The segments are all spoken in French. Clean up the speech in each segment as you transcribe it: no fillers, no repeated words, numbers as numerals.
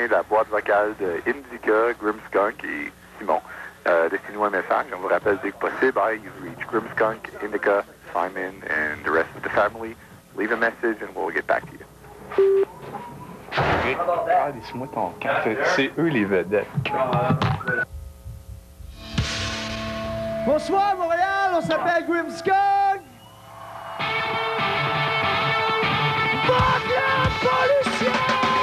vient de la boîte vocale de Indica, Grimmskunk et Simon. Laissez-nous un message. On vous rappelle dès que possible. You've reached Grimmskunk, Indica, Simon, and the rest of the family. Leave a message and we'll get back to you. Ah, laisse-moi ton camp. C'est eux les vedettes. Bonsoir Montréal, on s'appelle Grimmskunk. Fuck la pollution!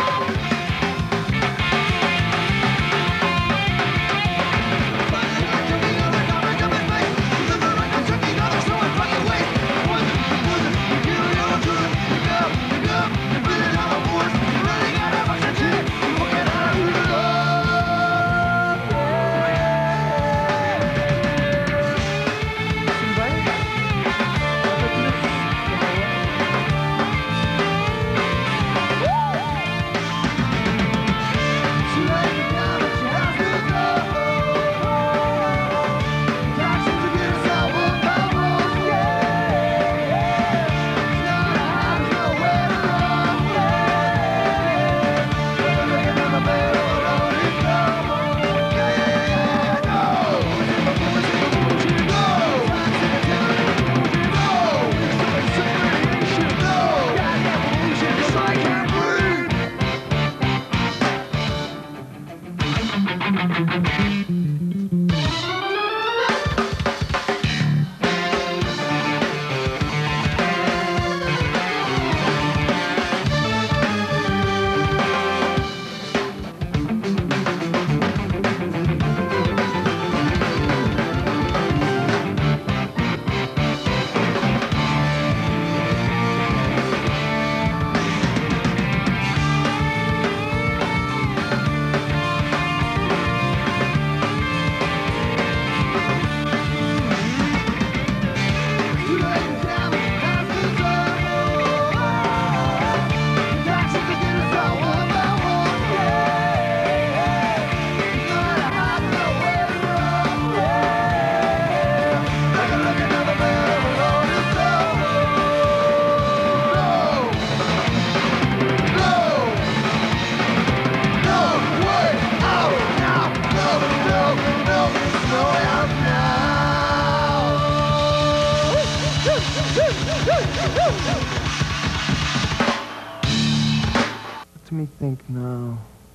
Let me think now.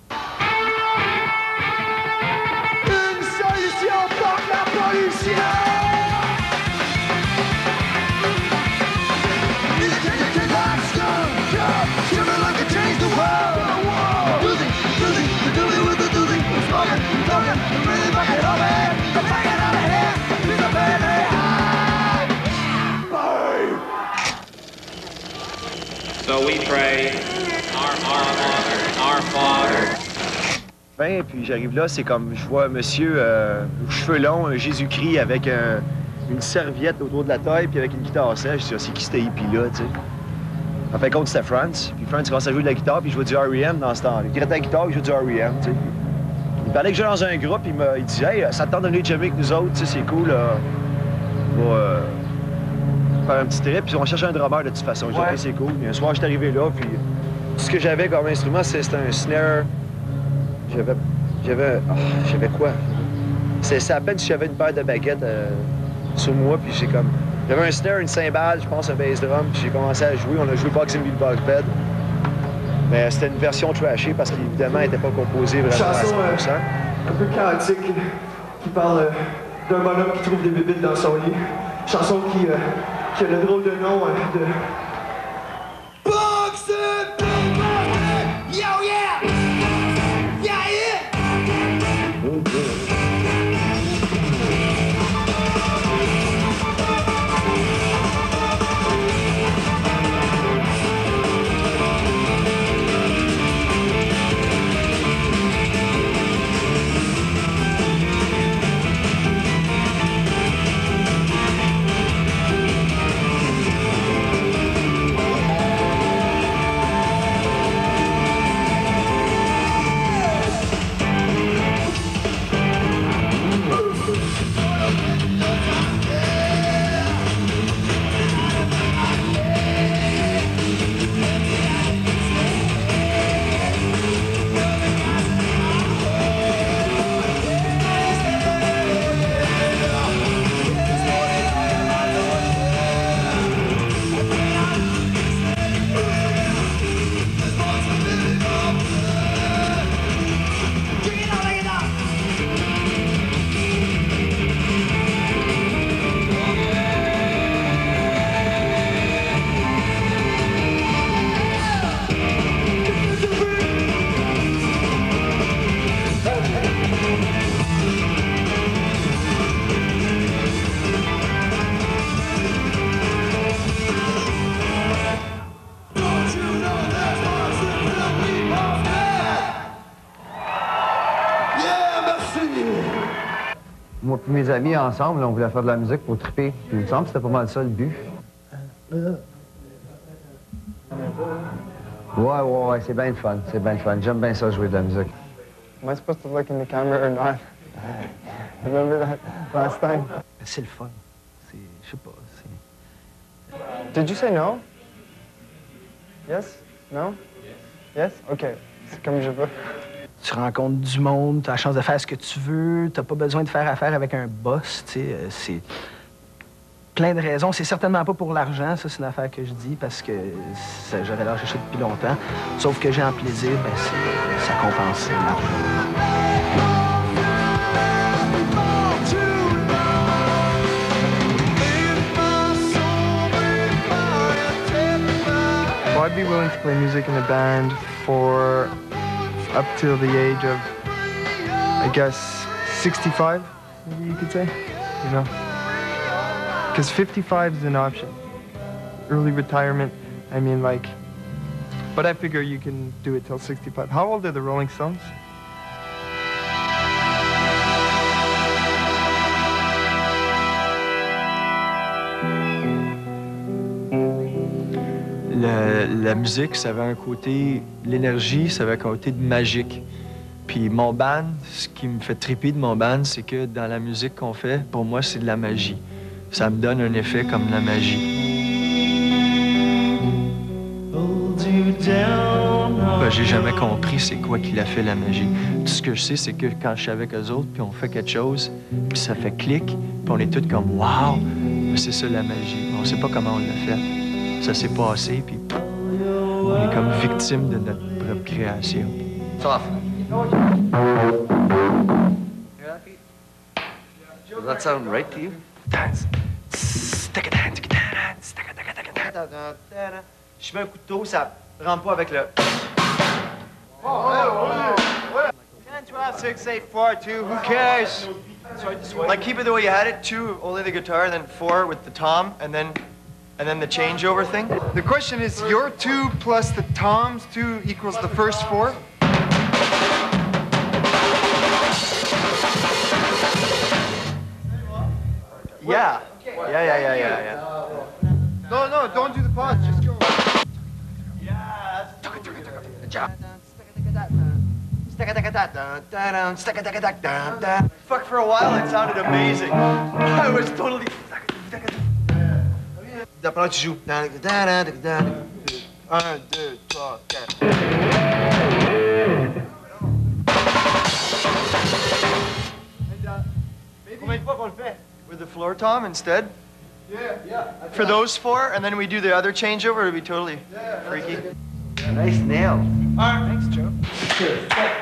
Une solution pour la pollution! So we pray, our Father. Ben, puis j'arrive là, c'est comme, je vois un monsieur aux cheveux longs, un Jésus-Christ avec une serviette autour de la taille, puis avec une guitare sèche. Je dis, c'est qui ce hippie-là, tu sais? En fin de compte, c'était France. Puis France commence à jouer de la guitare, puis je jouais du R.E.M. dans ce temps-là. Il grattait la guitare, il jouait du R.E.M., tu sais. Il parlait que j'étais dans un groupe, il dit, hey, ça te tente de venir jammer avec nous autres, tu sais, c'est cool, là. On va faire un petit trip, puis on cherche un drummer de toute façon. J'ai dit, OK, c'est cool. Puis un soir, j'étais arrivé là, puis tout ce que j'avais comme instrument, c'était un snare. J'avais quoi? C'est à peine si j'avais une paire de baguettes sur moi, puis j'ai comme... J'avais un snare, une cymbale, je pense un bass drum, puis j'ai commencé à jouer. On a joué Boxing Bill Box Bed. Mais c'était une version trashée parce qu'évidemment, elle n'était pas composée vraiment à 100%. Chanson un peu chaotique qui parle d'un bonhomme qui trouve des bébites dans son lit. Chanson qui a le drôle de nom de... Boxing Bill Box Bed! Yo, yeah! Yeah, yeah! Oh, good. Mes amis ensemble, on voulait faire de la musique pour triper. Puis il me semble que c'était pas mal ça le but. Ouais, c'est bien le fun, c'est bien le fun. J'aime bien ça, jouer de la musique. Am I supposed to look in the camera or not? Remember that last time? C'est le fun. C'est, je sais pas, c'est... Did you say no? Yes? No? Yes? OK. C'est comme je veux. Tu rencontres du monde, tu as la chance de faire ce que tu veux, tu n'as pas besoin de faire affaire avec un boss, tu sais. C'est plein de raisons. C'est certainement pas pour l'argent, ça, c'est une affaire que je dis, parce que j'aurais lâché ça depuis longtemps. Sauf que j'ai un plaisir, ben, ça compense l'argent. Well, I'd be willing to play music in a band for up till the age of, I guess, 65, maybe you could say, you know? Because 55 is an option. Early retirement, I mean, like, but I figure you can do it till 65. How old are the Rolling Stones? La musique, ça avait un côté... L'énergie, ça avait un côté de magique. Puis mon band, ce qui me fait triper de mon band, c'est que dans la musique qu'on fait, pour moi, c'est de la magie. Ça me donne un effet comme la magie. Ben, j'ai jamais compris c'est quoi qui l'a fait la magie. Tout ce que je sais, c'est que quand je suis avec eux autres, puis on fait quelque chose, puis ça fait clic, puis on est tous comme « wow », c'est ça la magie. On sait pas comment on l'a fait. Ça s'est passé, puis on est comme victime de notre propre création. Tough. Does that sound right to you? Je mets un couteau, ça rentre pas avec le... 10, 12, 6, 8, 4, 2, who cares? Like, keep it the way you had it, 2, only the guitar, then 4 with the tom, and then the changeover thing. The question is, your 2 plus the Tom's 2 equals the first 4? Yeah. Yeah. No, don't do the pause, just go. Fuck, for a while it sounded amazing. I was totally... Après, tu joues. 1, 2, 3, 4. Combien de fois qu'on le fait? With the floor tom instead? Yeah. For those 4, and then we do the other changeover, it'd be totally freaky. Nice nail. All right, thanks, Joe.